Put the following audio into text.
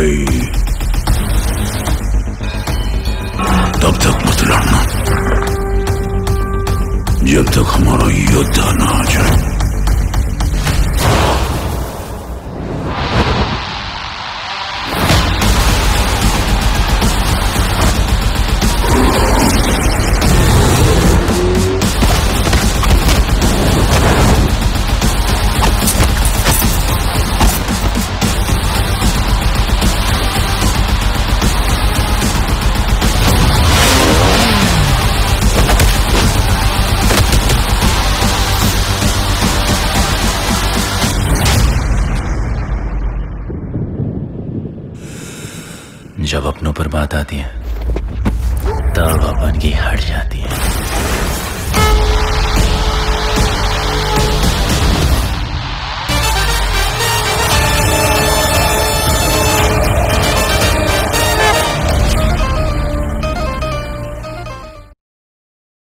गई, तब तक मत लड़ना, जब तक हमारा योद्धा ना आ जाए। जब अपनों पर बात आती है तब अपन की हट जाती है।